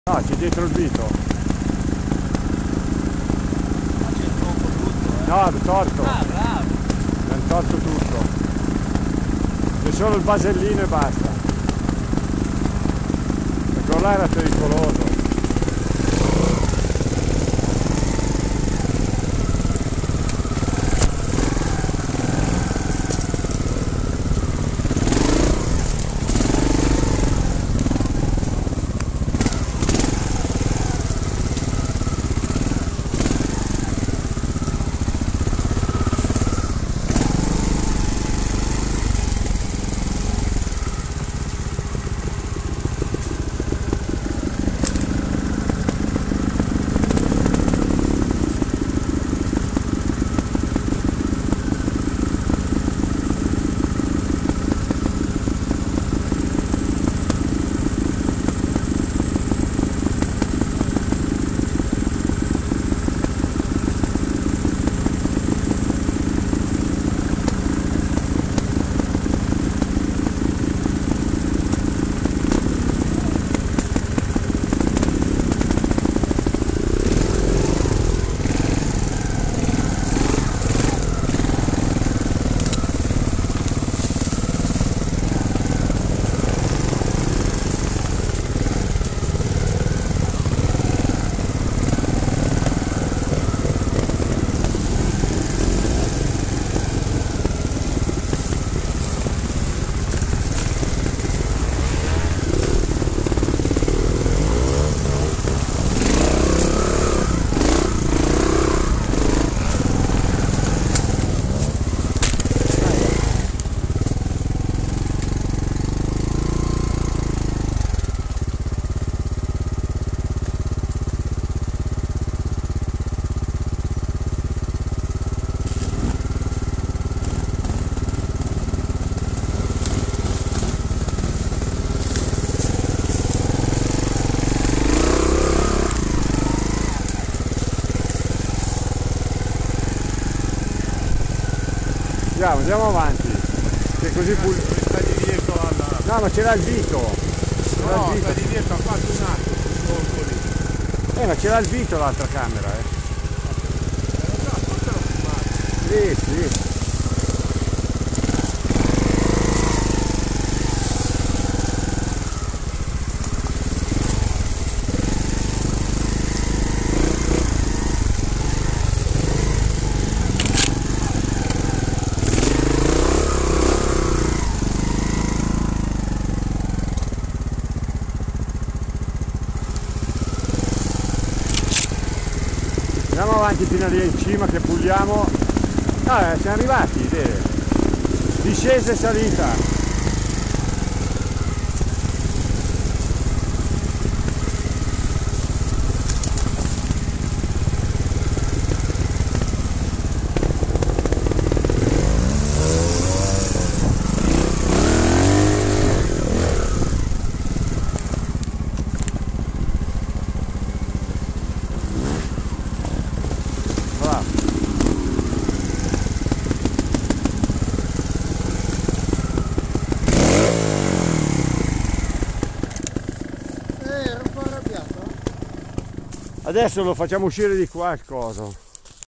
No, c'è dietro il Vito. Ma c'è il tronco tutto, eh? No, è torto. Ah, bravo! È torto tutto. C'è solo il vasellino e basta. Perché là era pericoloso. Andiamo avanti, che così sta di dietro alla... No, ma c'era il Vito. No, sta di dietro, ha fatto un atto sul tronco lì. Ma c'era il Vito l'altra camera, eh. No, fatelo filmare. Sì, sì. Andiamo avanti fino a lì in cima che puliamo. Ah, siamo arrivati, discesa e salita. Adesso lo facciamo uscire di qua il coso.